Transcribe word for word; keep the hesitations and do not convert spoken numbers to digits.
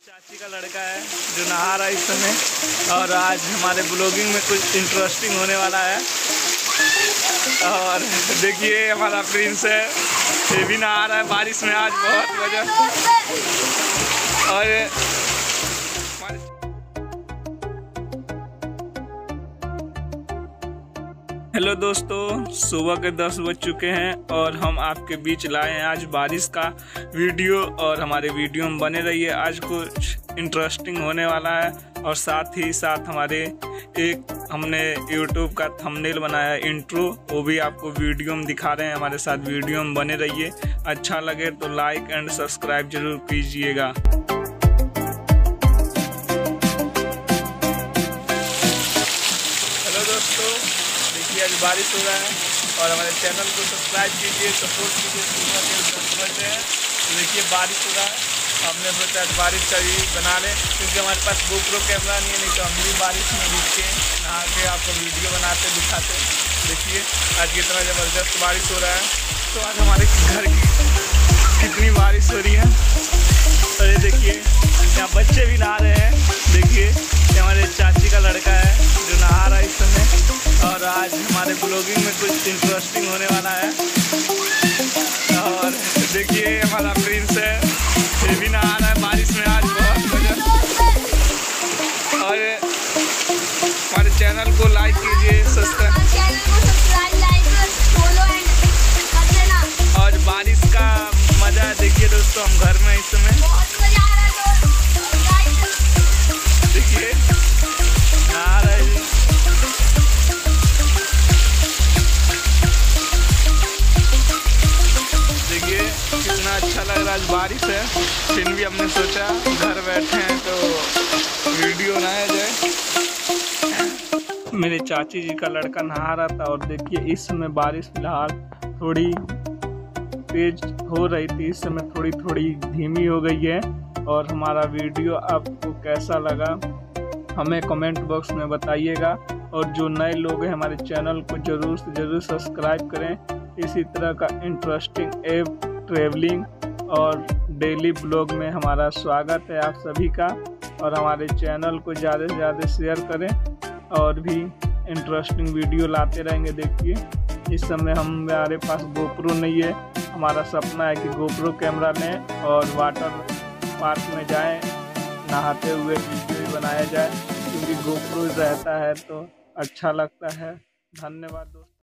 चाची का लड़का है जो नहा रहा है इस समय, और आज हमारे ब्लॉगिंग में कुछ इंटरेस्टिंग होने वाला है। और देखिए हमारा प्रिंस है, ये भी नहा रहा है बारिश में आज बहुत मजा। और हेलो दोस्तों, सुबह के दस बज चुके हैं और हम आपके बीच लाए हैं आज बारिश का वीडियो। और हमारे वीडियो में बने रहिए, आज कुछ इंटरेस्टिंग होने वाला है। और साथ ही साथ हमारे एक हमने यूट्यूब का थंबनेल बनाया है इंट्रो, वो भी आपको वीडियो में दिखा रहे हैं। हमारे साथ वीडियो में बने रहिए, अच्छा लगे तो लाइक एंड सब्सक्राइब जरूर कीजिएगा। हेलो दोस्तों, आज बारिश हो रहा है और हमारे चैनल को सब्सक्राइब कीजिए, सपोर्ट कीजिए। सुबह के दस बजे हैं तो देखिए बारिश हो रहा है, हमने सोचा आज बारिश का भी बना लें, क्योंकि हमारे पास गोप्रो कैमरा नहीं है, नहीं तो हम भी बारिश में भीग के नहा के आपको वीडियो बनाते दिखाते। देखिए आज कितना ज़बरदस्त बारिश हो रहा है। तो आज हमारे घर की कितनी बारिश हो रही है, और ये देखिए यहाँ बच्चे भी नहा रहे हैं। देखिए ये हमारे चाची का लड़का है जो नहा रहा है इस समय, और आज हमारे ब्लॉगिंग में कुछ इंटरेस्टिंग होने वाला है। और देखिए हमारा प्रिंस है, ये भी नहा रहा है बारिश में आज बहुत मजा। और हमारे चैनल को लाइक कीजिए, सब्सक्राइब और बारिश का मजा देखिए दोस्तों, हम घर में इस समय देखिए नहा रहे हैं। देखिए कितना अच्छा लग रहा है, आज बारिश है, फिर भी हमने सोचा घर बैठे हैं तो वीडियो बनाया जाए। मेरे चाची जी का लड़का नहा रहा था, और देखिए इस समय बारिश फिलहाल थोड़ी तेज हो रही थी, इस समय थोड़ी थोड़ी धीमी हो गई है। और हमारा वीडियो आपको कैसा लगा हमें कमेंट बॉक्स में बताइएगा। और जो नए लोग हैं हमारे चैनल को ज़रूर से ज़रूर सब्सक्राइब करें। इसी तरह का इंटरेस्टिंग एप, ट्रैवलिंग और डेली ब्लॉग में हमारा स्वागत है आप सभी का। और हमारे चैनल को ज़्यादा से ज़्यादा शेयर करें, और भी इंटरेस्टिंग वीडियो लाते रहेंगे। देखिए इस समय हमारे पास गोप्रो नहीं है, हमारा सपना है कि गोप्रो कैमरा लें और वाटर पार्क में जाएं, नहाते हुए वीडियो बनाया जाए, क्योंकि गोप्रो रहता है तो अच्छा लगता है। धन्यवाद दोस्तों।